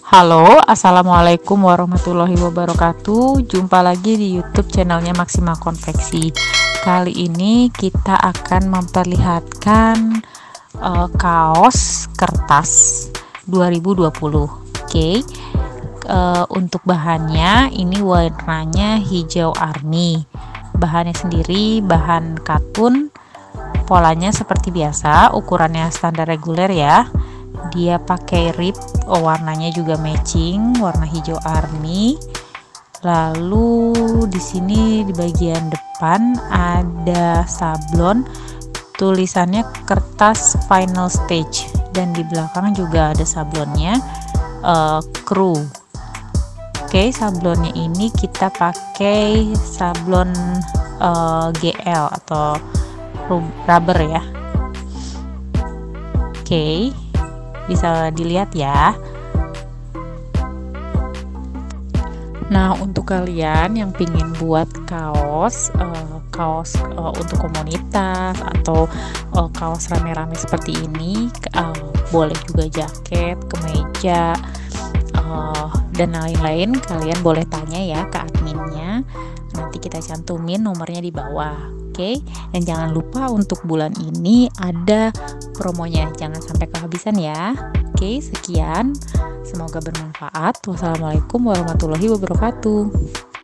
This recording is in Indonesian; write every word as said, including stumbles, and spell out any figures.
Halo, assalamualaikum warahmatullahi wabarakatuh. Jumpa lagi di YouTube channelnya Maksima Konveksi. Kali ini kita akan memperlihatkan uh, kaos kertas dua ribu dua puluh. Oke, okay. uh, untuk bahannya ini warnanya hijau army. Bahannya sendiri bahan katun. Polanya seperti biasa, ukurannya standar reguler ya. Dia pakai rib, oh, warnanya juga matching, warna hijau army. Lalu di sini di bagian depan ada sablon, tulisannya kertas final stage, dan di belakang juga ada sablonnya, uh, crew. Oke, sablonnya ini kita pakai sablon uh, G L atau rubber ya. Oke, bisa dilihat ya. Nah, untuk kalian yang pingin buat kaos uh, kaos uh, untuk komunitas atau uh, kaos rame-rame seperti ini, uh, boleh juga jaket, kemeja, uh, dan lain-lain, kalian boleh tanya ya ke adminnya. Nanti kita cantumin nomornya di bawah. Oke, dan jangan lupa untuk bulan ini ada promonya, jangan sampai kehabisan ya. Oke, sekian, semoga bermanfaat. Wassalamualaikum warahmatullahi wabarakatuh.